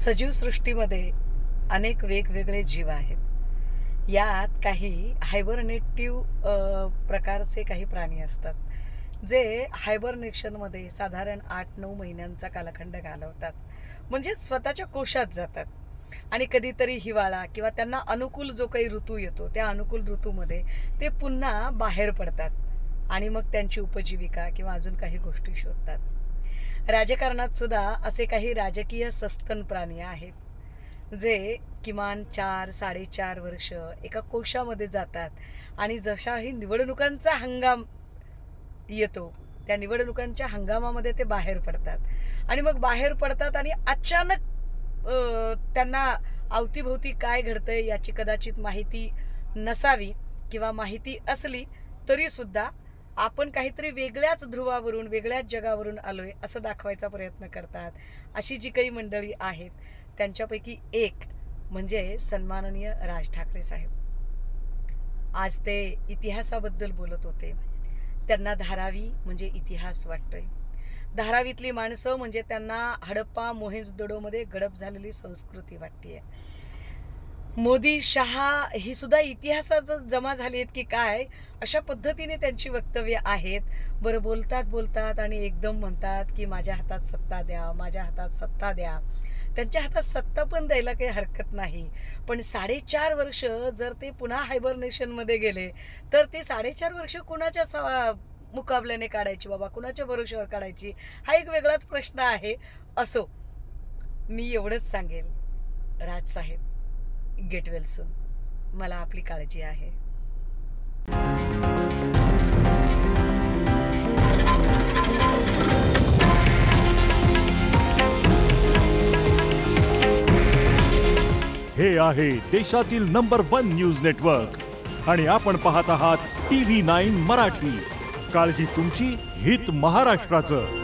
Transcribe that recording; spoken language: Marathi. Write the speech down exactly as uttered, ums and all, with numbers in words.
सजीव सृष्टीमध्ये अनेक वेगवेगळे जीव आहेत. यात काही हायबरनेटिव्ह प्रकारचे काही प्राणी असतात जे हायबरनेशनमध्ये साधारण आठ नऊ महिन्यांचा कालखंड घालवतात, म्हणजे स्वतःच्या कोशात जातात. आणि कधीतरी हिवाळा किंवा त्यांना अनुकूल जो काही ऋतू येतो त्या अनुकूल ऋतूमध्ये ते पुन्हा बाहेर पडतात आणि मग त्यांची उपजीविका किंवा अजून काही गोष्टी शोधतात. राजकारणात सुद्धा असे काही राजकीय सस्तन प्राणी आहेत जे किमान चार साडेचार वर्ष एका कोशामध्ये जातात आणि जशाही निवडणुकांचा हंगाम येतो त्या निवडणुकांच्या हंगामामध्ये ते बाहेर पडतात आणि मग बाहेर पडतात आणि अचानक त्यांना अवतीभोवती काय घडतंय याची कदाचित माहिती नसावी किंवा माहिती असली तरी सुद्धा आपण काहीतरी वेगळ्याच ध्रुवावरून वेगळ्याच जगावरून आलोय असं दाखवायचा प्रयत्न करतात. अशी जी काही मंडळी आहेत त्यांच्यापैकी एक म्हणजे सन्माननीय राज ठाकरे साहेब. आज ते इतिहासाबद्दल बोलत होते. त्यांना धारावी म्हणजे इतिहास वाटतोय. धारावीतली माणसं म्हणजे त्यांना हडप्पा मोहेंजोदडोमध्ये गडप झालेली संस्कृती वाटतेय. मोदी शहा ही सुद्धा इतिहासात जमा झाली आहेत की काय अशा पद्धतीने त्यांची वक्तव्य आहेत. बरं, बोलतात बोलतात आणि एकदम म्हणतात की माझ्या हातात सत्ता द्या, माझ्या हातात सत्ता द्या. त्यांच्या हातात सत्ता पण द्यायला काही हरकत नाही, पण साडेचार वर्ष जर ते पुन्हा हायबरनेशनमध्ये गेले तर ते साडेचार वर्ष कुणाच्या सवा मुकाबल्याने काढायची बाबा, कुणाच्या भरोश्यावर काढायची, हा एक वेगळाच प्रश्न आहे. असो, मी एवढंच सांगेल, राजसाहेब गेट वेल सून. मला आपली काळजी आहे. हे आहे देशातील नंबर वन न्यूज नेटवर्क आणि आपण पाहत आहात टी व्ही नाईन मराठी. काळजी तुमची, हित महाराष्ट्राचं.